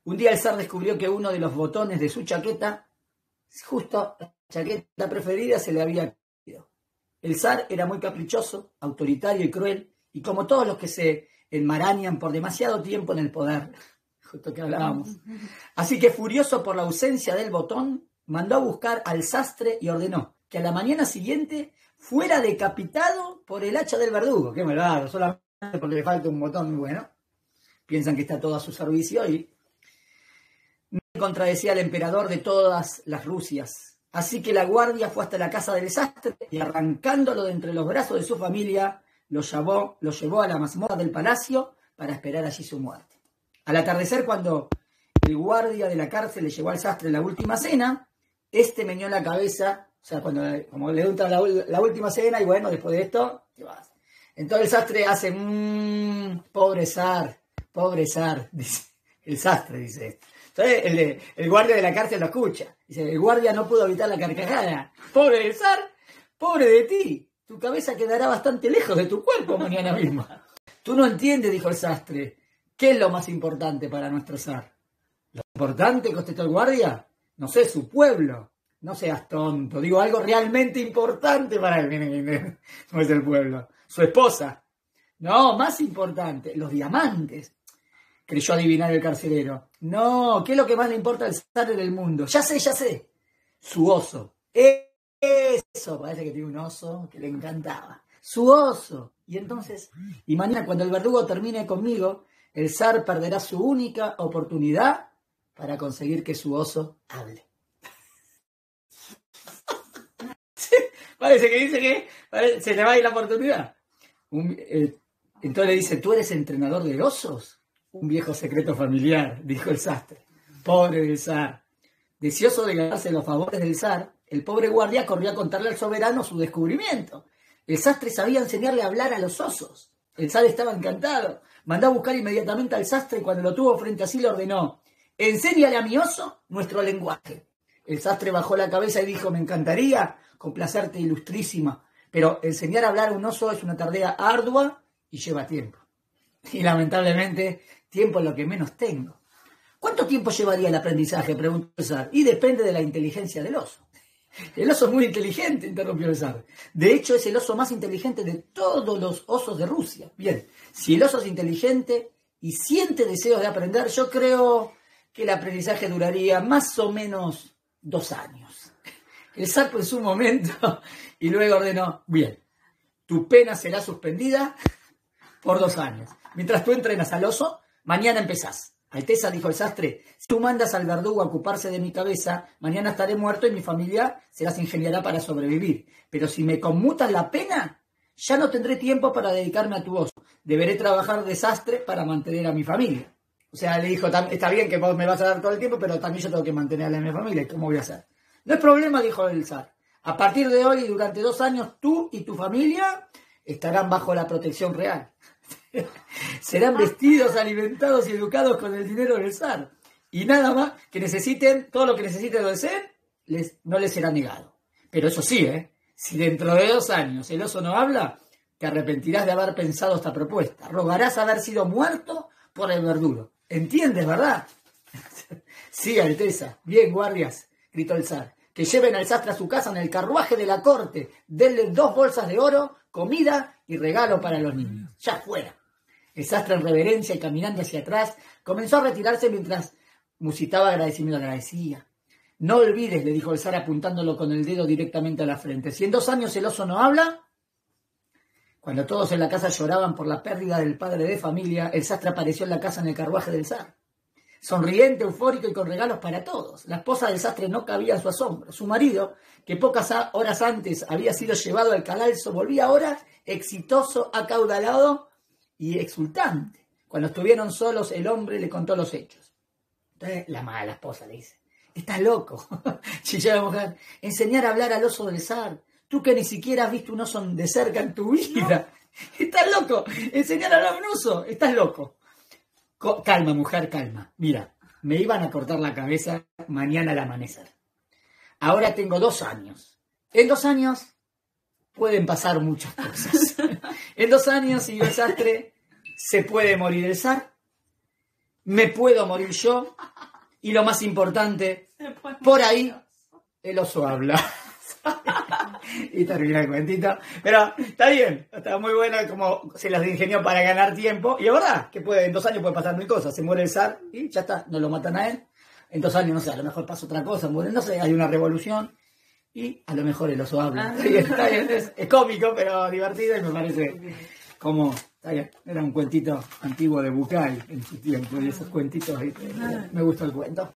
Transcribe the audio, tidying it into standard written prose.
Un día el zar descubrió que uno de los botones de su chaqueta, justo la chaqueta preferida, se le había caído. El zar era muy caprichoso, autoritario y cruel, y como todos los que se enmarañan por demasiado tiempo en el poder, justo que hablábamos. Así que, furioso por la ausencia del botón, mandó a buscar al sastre y ordenó que a la mañana siguiente fuera decapitado por el hacha del verdugo. Qué malvado, solamente porque le falta un botón muy bueno. Piensan que está todo a su servicio y contradecía al emperador de todas las Rusias. Así que la guardia fue hasta la casa del sastre y, arrancándolo de entre los brazos de su familia, lo llevó a la mazmorra del palacio para esperar allí su muerte. Al atardecer, cuando el guardia de la cárcel le llevó al sastre la última cena, este meneó la cabeza, o sea, como le gusta la última cena, y bueno, después de esto, te vas. Entonces el sastre hace, pobre zar, dice, el sastre dice esto. Entonces el guardia de la cárcel lo escucha. Dice, el guardia no pudo evitar la carcajada. Pobre del zar, pobre de ti. Tu cabeza quedará bastante lejos de tu cuerpo mañana mismo. Tú no entiendes, dijo el sastre. ¿Qué es lo más importante para nuestro zar? ¿Lo importante, contestó el guardia? No sé, su pueblo. No seas tonto. Digo algo realmente importante para él. No es el pueblo. Su esposa. No, más importante. Los diamantes. Creyó adivinar el carcelero. No, ¿qué es lo que más le importa al zar en el mundo? Ya sé. Su oso. Eso, parece que tiene un oso que le encantaba. Su oso. Y entonces, y mañana cuando el verdugo termine conmigo, el zar perderá su única oportunidad para conseguir que su oso hable. Parece que dice que se le va a ir la oportunidad. Entonces le dice, ¿tú eres entrenador de osos? Un viejo secreto familiar, dijo el sastre. Pobre del zar. Deseoso de ganarse los favores del zar, el pobre guardia corrió a contarle al soberano su descubrimiento. El sastre sabía enseñarle a hablar a los osos. El zar estaba encantado. Mandó a buscar inmediatamente al sastre y cuando lo tuvo frente a sí le ordenó, enséñale a mi oso nuestro lenguaje. El sastre bajó la cabeza y dijo, me encantaría complacerte, ilustrísima, pero enseñar a hablar a un oso es una tarea ardua y lleva tiempo. Y lamentablemente, tiempo es lo que menos tengo. ¿Cuánto tiempo llevaría el aprendizaje?, preguntó el zar. Y depende de la inteligencia del oso. El oso es muy inteligente, interrumpió el zar. De hecho, es el oso más inteligente de todos los osos de Rusia. Bien, si el oso es inteligente y siente deseos de aprender, yo creo que el aprendizaje duraría más o menos 2 años. El zar pensó un momento y luego ordenó, bien, tu pena será suspendida por 2 años. Mientras tú entrenas al oso, mañana empezás. Alteza, dijo el sastre, si tú mandas al verdugo a ocuparse de mi cabeza, mañana estaré muerto y mi familia se las ingeniará para sobrevivir. Pero si me conmutas la pena, ya no tendré tiempo para dedicarme a tu oso. Deberé trabajar de sastre para mantener a mi familia. O sea, le dijo, está bien que vos me vas a dar todo el tiempo, pero también yo tengo que mantener a mi familia. ¿Cómo voy a hacer? No es problema, dijo el zar. A partir de hoy, durante 2 años, tú y tu familia estarán bajo la protección real. Serán vestidos, alimentados y educados con el dinero del zar. Y nada más que necesiten, todo lo que necesiten o deseen, no les será negado. Pero eso sí, si dentro de 2 años el oso no habla, te arrepentirás de haber pensado esta propuesta. Rogarás haber sido muerto por el verdugo. ¿Entiendes, verdad? Sí, Alteza. Bien, guardias, gritó el zar. Que lleven al sastre a su casa en el carruaje de la corte. Denle 2 bolsas de oro, comida y regalo para los niños. Ya fuera. El sastre, en reverencia y caminando hacia atrás, comenzó a retirarse mientras musitaba agradecimiento. Agradecía. No olvides, le dijo el zar apuntándolo con el dedo directamente a la frente. Si en 2 años el oso no habla... Cuando todos en la casa lloraban por la pérdida del padre de familia, el sastre apareció en la casa en el carruaje del zar. Sonriente, eufórico y con regalos para todos. La esposa del sastre no cabía en su asombro. Su marido, que pocas horas antes había sido llevado al cadalso, volvía ahora exitoso, acaudalado y exultante. Cuando estuvieron solos, el hombre le contó los hechos. Entonces la mala esposa le dice, estás loco, chilló la mujer, enseñar a hablar al oso del zar. Tú que ni siquiera has visto un oso de cerca en tu vida. No. Estás loco, enseñar a hablar a un oso, estás loco. Calma, mujer, calma. Mira, me iban a cortar la cabeza mañana al amanecer. Ahora tengo 2 años. En 2 años pueden pasar muchas cosas. En 2 años, si el sastre, se puede morir el zar, me puedo morir yo, Y lo más importante, por ahí el oso habla. Y termina el cuentito. Pero está bien, está muy bueno como se las ingenió para ganar tiempo. Y es verdad que en 2 años puede pasar mil cosas. Se muere el zar y ya está, no lo matan a él. En 2 años, no sé, a lo mejor pasa otra cosa, muere, no sé, hay una revolución. Y a lo mejor el oso habla. Está bien, es cómico, pero divertido y me parece como... Está bien, era un cuentito antiguo de Bucay en su tiempo y esos cuentitos, me gustó el cuento.